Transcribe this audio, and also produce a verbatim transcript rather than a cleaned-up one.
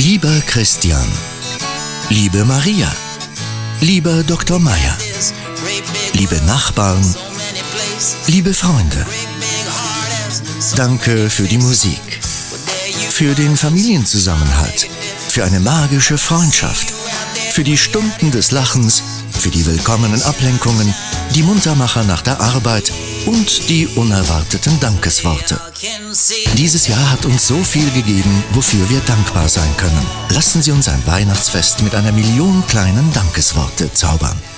Lieber Christian, liebe Maria, lieber Doktor Meier, liebe Nachbarn, liebe Freunde, danke für die Musik, für den Familienzusammenhalt, für eine magische Freundschaft, für die Stunden des Lachens, für die willkommenen Ablenkungen, die Muntermacher nach der Arbeit und die unerwarteten Dankesworte. Dieses Jahr hat uns so viel gegeben, wofür wir dankbar sein können. Lassen Sie uns ein Weihnachtsfest mit einer Million kleinen Dankesworte zaubern.